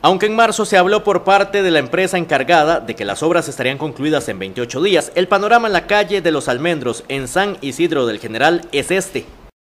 Aunque en marzo se habló por parte de la empresa encargada de que las obras estarían concluidas en 28 días, el panorama en la calle de Los Almendros, en San Isidro del General, es este.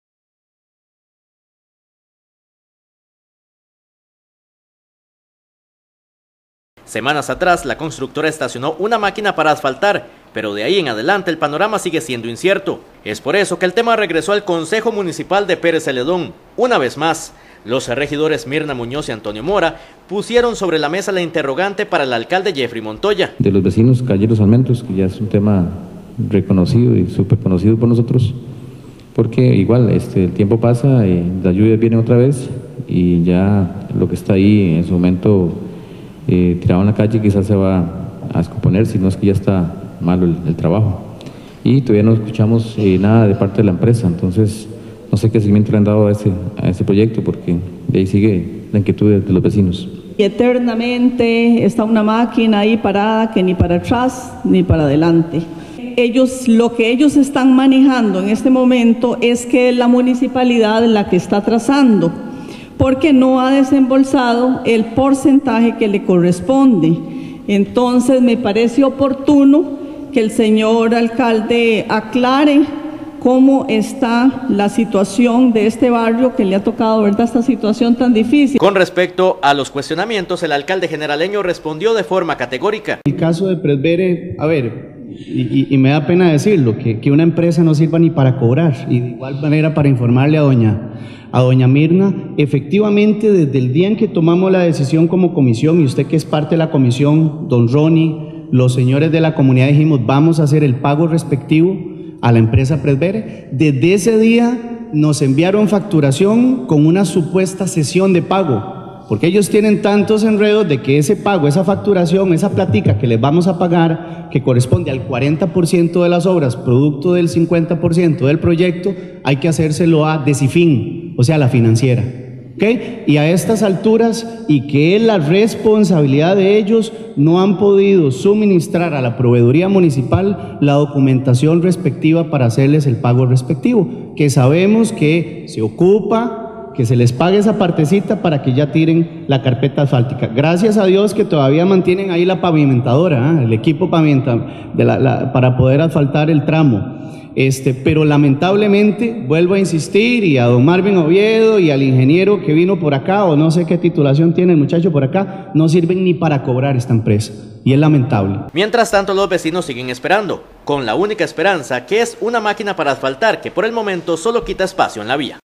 Semanas atrás, la constructora estacionó una máquina para asfaltar, pero de ahí en adelante el panorama sigue siendo incierto. Es por eso que el tema regresó al Consejo Municipal de Pérez Celedón. Una vez más, los regidores Mirna Muñoz y Antonio Mora pusieron sobre la mesa la interrogante para el alcalde Jeffrey Montoya. De los vecinos calle Los Almendros, que ya es un tema reconocido y súper conocido por nosotros, porque igual el tiempo pasa, las lluvias vienen otra vez y ya lo que está ahí en su momento tirado en la calle quizás se va a descomponer, si no es que ya está malo el trabajo. Y todavía no escuchamos nada de parte de la empresa, entonces no sé qué seguimiento le han dado a ese proyecto, porque de ahí sigue la inquietud de los vecinos. Y eternamente está una máquina ahí parada que ni para atrás ni para adelante. Lo que ellos están manejando en este momento es que es la municipalidad la que está trazando, porque no ha desembolsado el porcentaje que le corresponde. Entonces me parece oportuno que el señor alcalde aclare cómo está la situación de este barrio que le ha tocado, ¿verdad?, esta situación tan difícil. Con respecto a los cuestionamientos, el alcalde generaleño respondió de forma categórica. El caso de Presbere, a ver, y me da pena decirlo, que una empresa no sirva ni para cobrar, y de igual manera para informarle a doña Mirna, efectivamente desde el día en que tomamos la decisión como comisión, y usted que es parte de la comisión, don Ronnie, los señores de la comunidad dijimos vamos a hacer el pago respectivo a la empresa Presbere. Desde ese día nos enviaron facturación con una supuesta cesión de pago, porque ellos tienen tantos enredos de que ese pago, esa facturación, esa platica que les vamos a pagar, que corresponde al 40% de las obras, producto del 50% del proyecto, hay que hacérselo a Decifin, o sea, la financiera. ¿Okay? Y a estas alturas, y que es la responsabilidad de ellos, no han podido suministrar a la proveeduría municipal la documentación respectiva para hacerles el pago respectivo, que sabemos que se ocupa, que se les pague esa partecita para que ya tiren la carpeta asfáltica. Gracias a Dios que todavía mantienen ahí la pavimentadora, el equipo para poder asfaltar el tramo. Pero lamentablemente, vuelvo a insistir, y a don Marvin Oviedo y al ingeniero que vino por acá, o no sé qué titulación tiene el muchacho por acá, no sirven ni para cobrar esta empresa, y es lamentable. Mientras tanto, los vecinos siguen esperando, con la única esperanza que es una máquina para asfaltar que por el momento solo quita espacio en la vía.